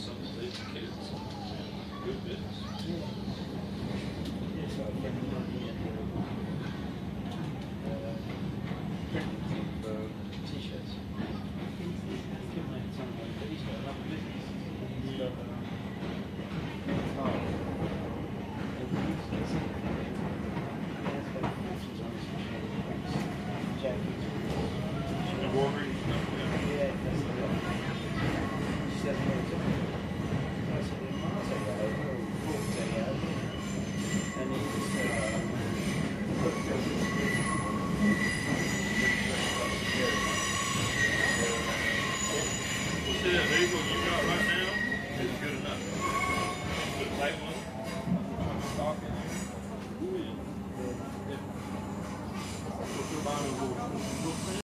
some of these kids. Good business. Yeah, so t-shirts. He's got another business. He's got Embroidery and stuff, yeah. yeah, that's the one. She said, I said, and he just Well, see that vehicle you got right now is good enough. The type one, stock in there. Yeah. If we're buying a little